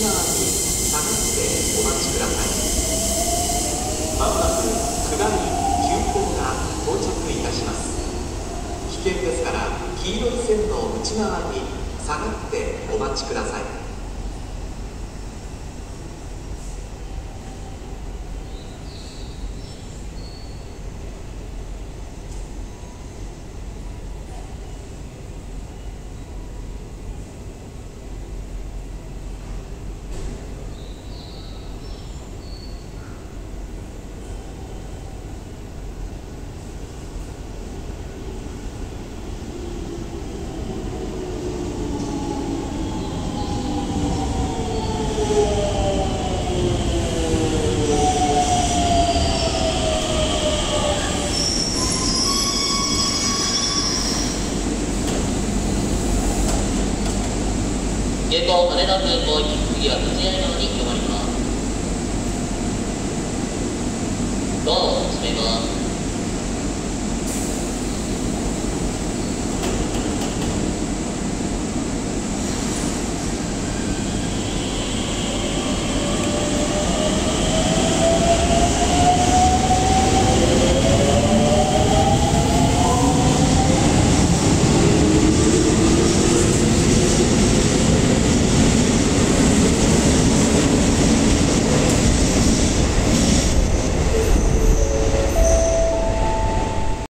側に下がってお待ちください。まもなく下り急行が到着いたします。危険ですから黄色い線の内側に下がってお待ちください。 空港羽田空港行き次は藤谷川に停まります。ドアを閉めます。